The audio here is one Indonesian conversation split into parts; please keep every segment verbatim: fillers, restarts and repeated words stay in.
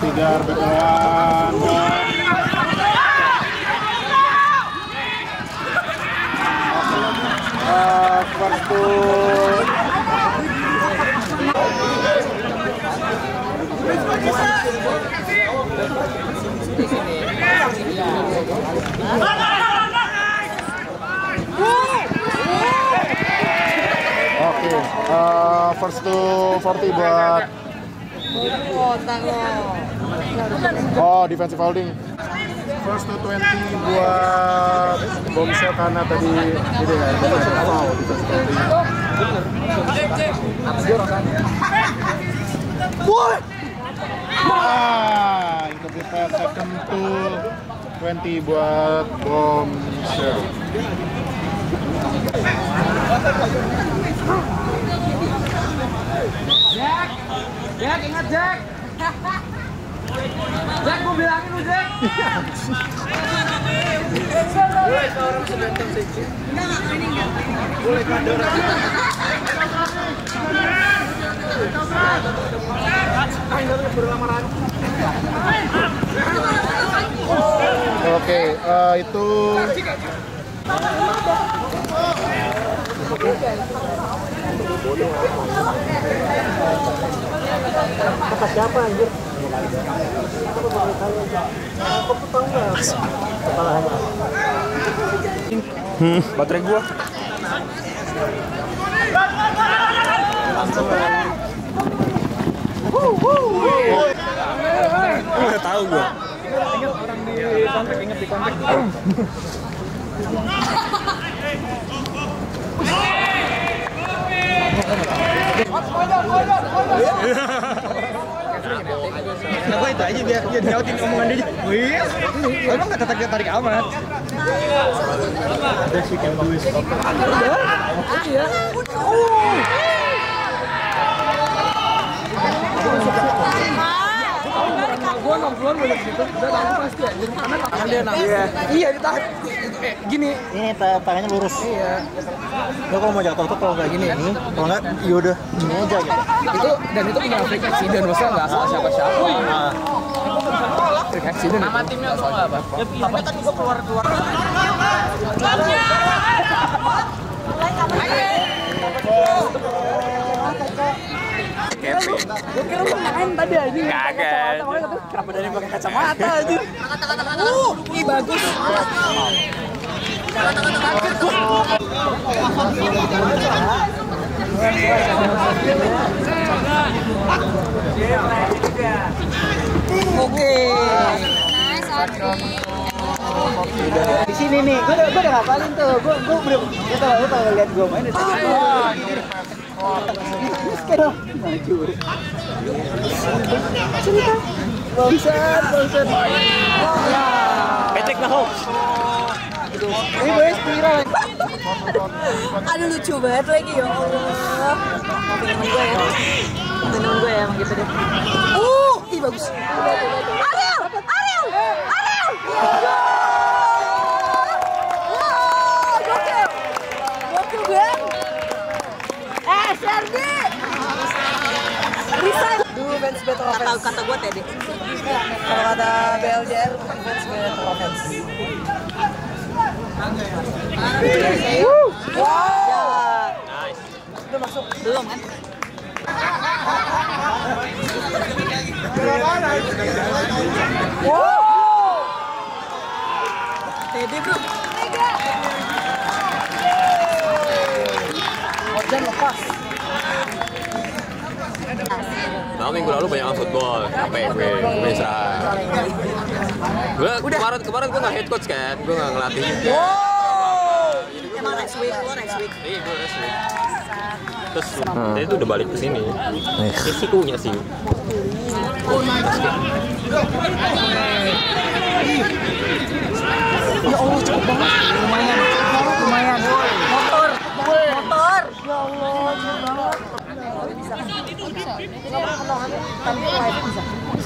tiga betulan. Uh, first to Oke, okay. uh, first to forty buat Oh, defensive holding. First to twenty buat Bombshell karena tadi ini ya, defensive foul, defensive holding. Ah, itu kita second to twenty buat Bombshell. Jack, Jack ingat Jack. Jack, gue bilangin lu Jack. Boleh seorang sedang seksi. Boleh kado Oke, uh, itu kata siapa anjir? Aku tahu nggak? Kepalanya. Hmm, baterai gua. Nggak tahu gua. Ingat orang di kontak, ingat di kontak. Kenapa itu aja biar dia nyautin omongan dia. Wih, emang nggak tertarik tarik amat. Ada sih yang Luis. Iya. Gua nongkrong banyak gitu, udah tahu pasti aja. Karena tangan dia nangis. Iya, iya ditahan. Eh, gini. Ini tangannya lurus. Iya. Lo kalau mau jatuh tuh kalau kayak gini, ini kalau nggak, yaudah gini aja gitu. Itu dan itu punya freak accident, maksudnya nggak salah siapa-siapa. Freak accident. Nama timnya lo nggak apa? Ya, tapi kan gua keluar keluar. Kevin. Gue kira lu main tadi aja. Kagak. Kenapa dari pakai kacamata aja? Uh, ih bagus. Oke. Di sini nih, gue udah gue udah ngapalin tuh. Gue gue belum. Gue tau gue tau lihat gue main itu. Sekarang maju. Cerita. Bangsat, bangsat. Petek lah hoax. Ini boys viral. Aduh lucu banget lagi ya Allah. Tapi temen gue ya. Temen gue ya emang gitu deh. Uh, ih bagus. Ariel, Ariel, Ariel. Wow, gokil. Gokil bang. Eh, Serdi. Resign. Dulu fans Battle Offense. Kata kata gue tadi. Kalau kata B L J R fans Battle Offense. Wow. Nice. Udah masuk belum kan? Wow. Teddy bro. Ojan lepas. Nah, minggu lalu banyak football, capek gue, gue istirahat. Gue kemarin kemarin gue nggak head coach kan, gue nggak ngelatih. Wow. Emang next week, lo next week. Iya, gue next week. Terus hmm. dia tuh udah balik ke sini. Risikonya sih. Ya Allah cepet banget. Lumayan, lumayan. Motor, motor. Ya Allah cepet banget. Bisa kan? Tapi live bisa.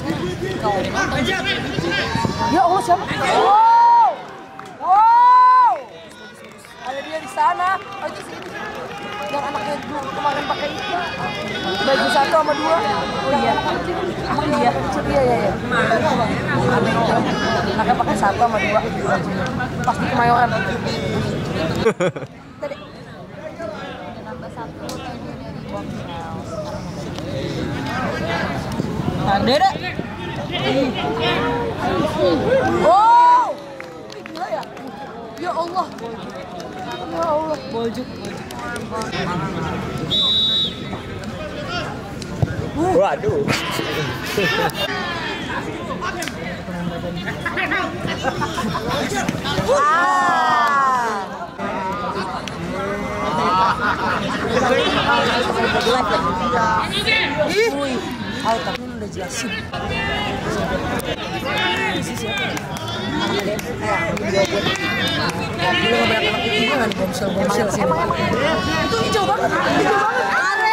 Ya Allah siapa? Wow, wow. Ada dia di sana. Oh itu sih. Yang anaknya dulu kemarin pakai itu baju satu sama dua. Oh iya. Emang dia. maksud iya iya iya. Anaknya pakai satu sama dua. Pasti Kemayoran. Tadi. Nambah satu tadi dari Bombshell. Ada deh. Oh, gila ya. Ya Allah. Ya Allah, boljuk. Waduh. Ih, ayo tapi udah jelasin. Itu hijau banget, hijau banget.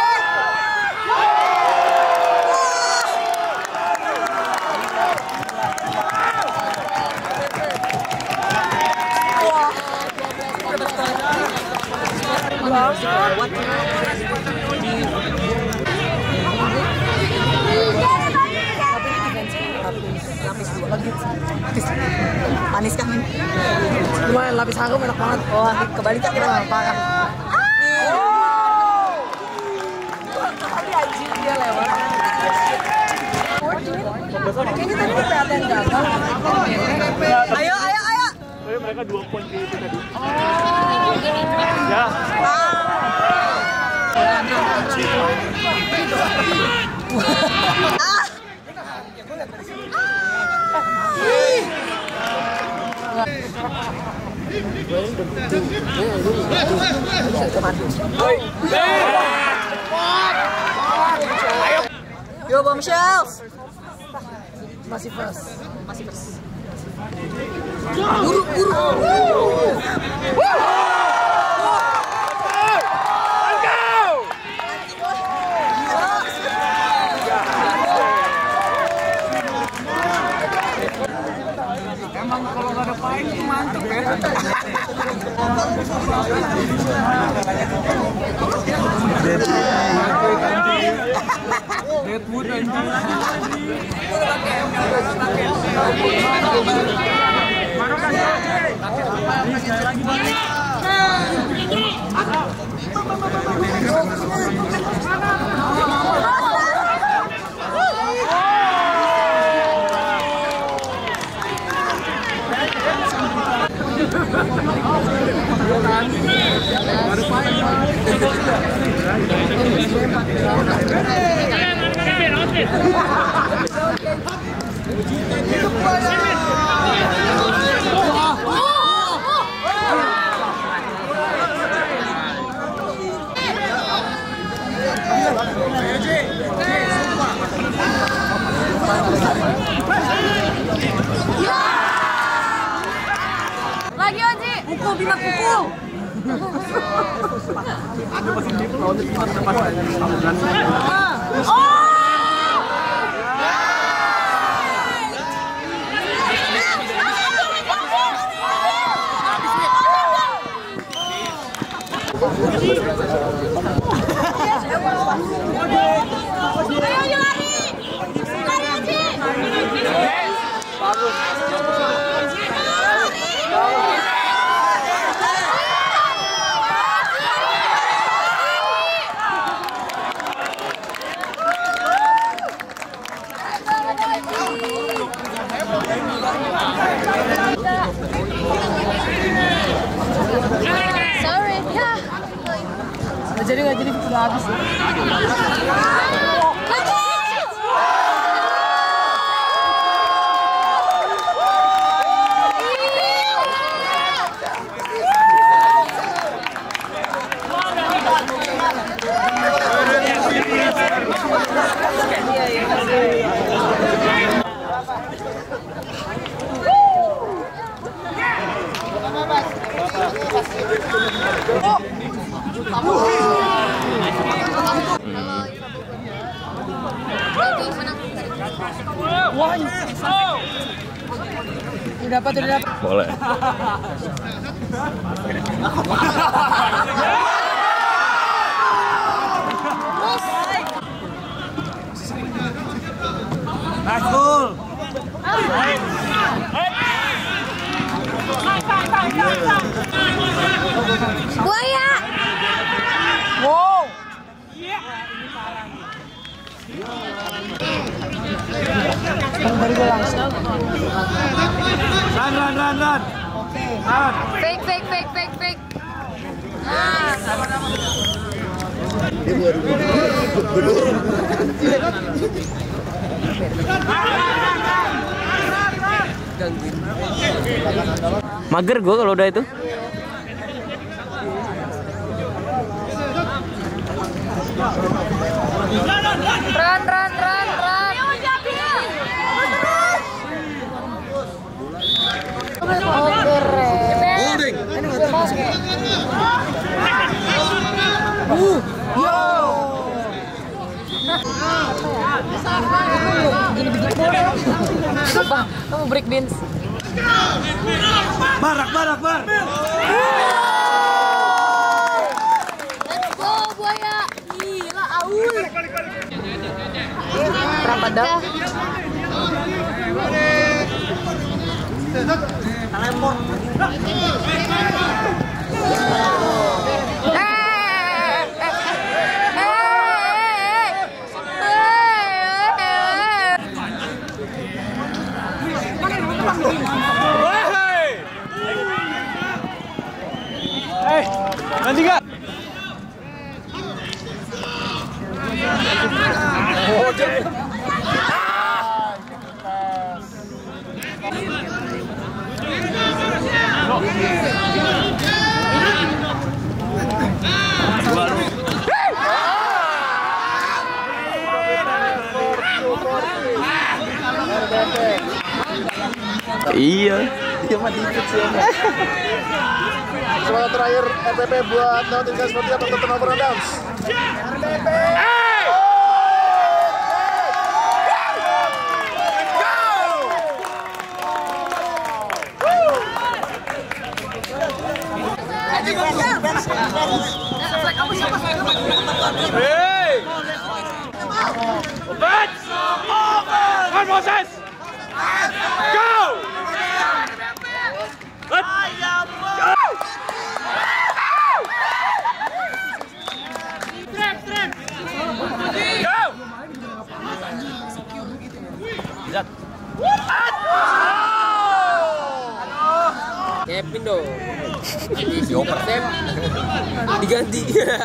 Panis kan? Lumayan lapis harum enak banget. Oh, kebalik kan kita parah. Oh. Kali anjing dia lewat. Kayaknya tadi P A T yang gagal. Ayo, ayo, ayo. Oh, mereka dua poin di itu tadi. Oh. Ya. Ah. Yo Bombshells. Masih fresh. Masih fresh. Buru buru. Emang kalau nggak ada pain itu mantep ya. Deadwood anjing. Lagi Oji, pukul Bima pukul. Oh! Ayo lari, lari Oji. Bagus. Sorry, ya. Nggak jadi nggak jadi sudah habis. Wah, ini dapat, ini dapat. Boleh. Rasul. Buaya. Wow. Baru gue langsung. Run, run, run, run. Fake, fake, fake, fake, fake. Nice. Mager gue kalau udah itu. Run, run, run, run. Oh, keren. Holding. Ini udah masuk ya? Uh, yo. Gini begini. Sumpah, kamu break dance. Barak, barak, bar. Let's go, buaya. Gila, Aul. Berapa dah? Teleport. Hei, nanti gak? Oh, jadi. Iya. Dia mah dikit sih. Semangat terakhir R P P buat Daud Insan seperti apa untuk Over Adams. R P P. Hey! Let's over! One more set! Go! Let's go! Go! Lihat. Kevin dong. Si Oper Sam diganti.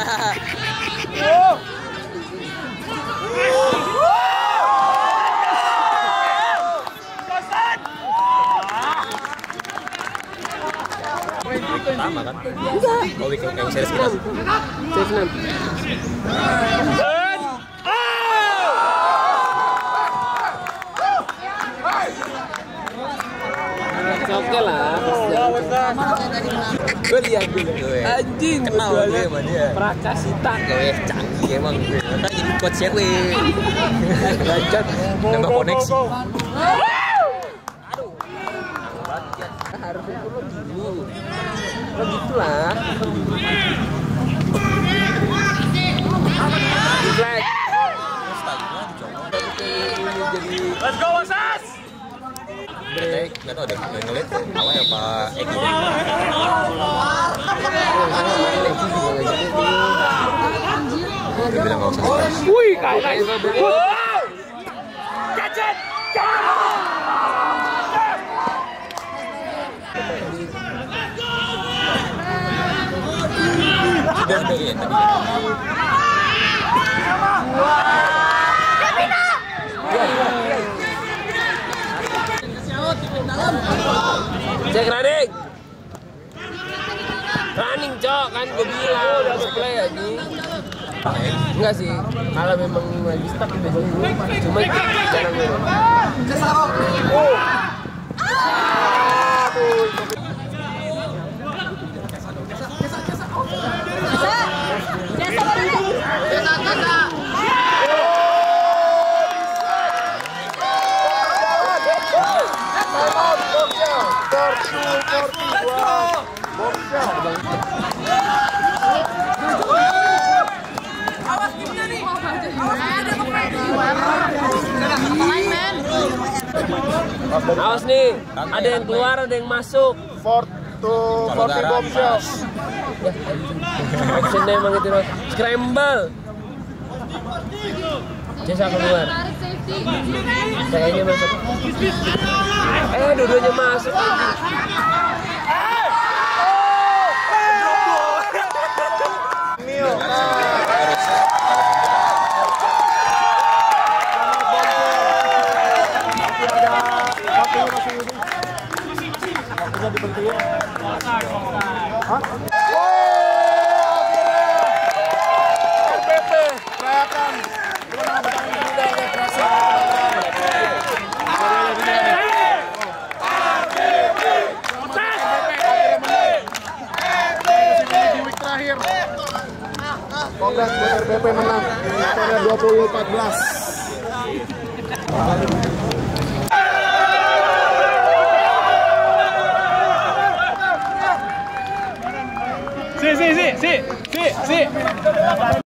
Pertama kan? Enggak. Oh, weekend yang series kita. Series enam. Oke lah. Gue lihat dulu. Anjing. Kenal gue sama dia. Prakasita. Gue canggih emang gue. Kita jadi coach ya gue. Lanjut. Nambah koneksi. Aduh. Harus lo dulu. Lo gitulah. Flag. Let's go Wasas. Break, nggak tahu deh, nggak ngeliat awalnya apa Eki. Dia bilang nggak usah. Wih, kayak itu. Gadget. Sudah dari ya tadi. Cek running. Running cok kan gue bilang udah play aja. Enggak sih, kalau memang lagi stuck udah jauh. Cuma cara gue. Oh. Awas gimana nih? Awas ada kepres. Main men. Awas nih, ada yang keluar, ada yang masuk. Fort to forty bombshell. Ya, actionnya emang itu mas. Scramble. Jasa keluar. Kayaknya masuk. Eh, dua-duanya masuk. Kongres R B P menang, skornya dua puluh empat belas. Si, si, si, si, si, si.